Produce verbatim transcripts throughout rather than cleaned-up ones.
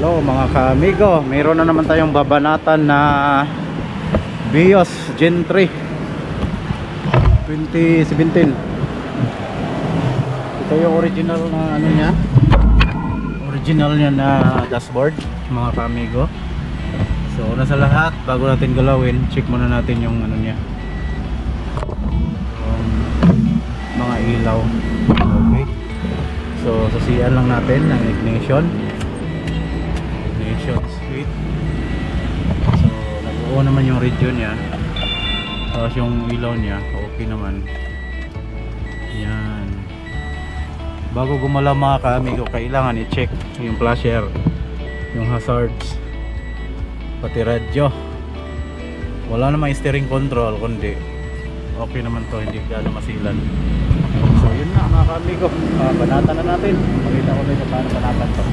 So mga ka-amigo, mayroon na naman tayong babanatan na Vios Gen three twenty seventeen. Ito yung original na ano niya, original niya na dashboard mga ka-amigo. So una sa lahat, bago natin galawin, check muna natin yung ano niya, yung mga ilaw. Okay, so sasiyan lang natin ng ignition ignition switch. So nag-on naman yung radio niya, tapos yung ilaw niya okay naman. Yan, bago gumalaw mga ka-amigo, kailangan i-check yung flasher, yung hazards, pati radyo. Wala namang steering control, kundi okay naman to, hindi gano'ng masilan. So yun na mga ka-amigo, uh, banatan na natin. Makita ko rin paano banatan to.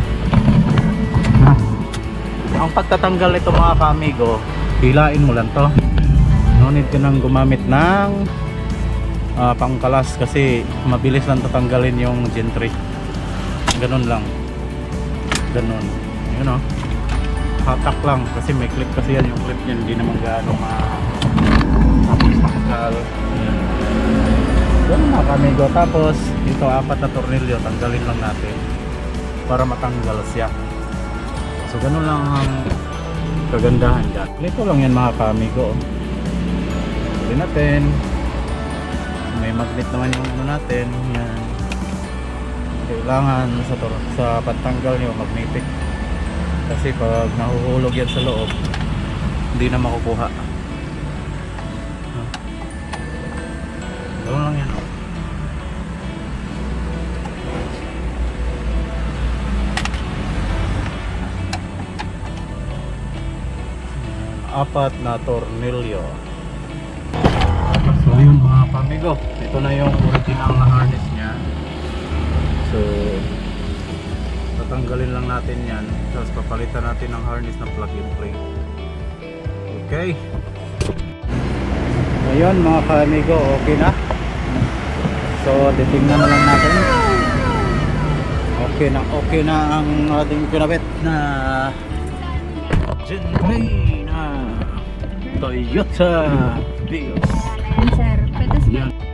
Ang pagtatanggal nito mga ka-amigo, hilain mo lang to. No need ka nang gumamit ng uh, pangkalas kasi mabilis lang tatanggalin yung Gen three. Ganun lang, ganun, yun o, hatak lang kasi may clip kasi yan, yung clip niyan hindi naman gaano ma-tanggal. Ganun mga ka-amigo. Tapos ito apat na tornilyo, tanggalin lang natin para matanggal siya. So ganun lang ang kagandahan dyan. Ito lang yan mga ka-amigo. Hindi natin, may magnet naman yung ano natin. Yan, kailangan sa, sa pantanggal nyo magnetic, kasi pag nahuhulog yan sa loob hindi na makukuha. Ganun lang yan. Apat na tornilyo. So yun mga ka-amigo, ito na yung original na harness nya. So tatanggalin lang natin yan, tapos papalitan natin ng harness ng plug-in ring. Okay, ngayon mga ka-amigo, okay na. So titingnan na lang natin. Okay na, okay na ang ating pinabit na Gen three na Toyota Vios. Sir, pwede Yan.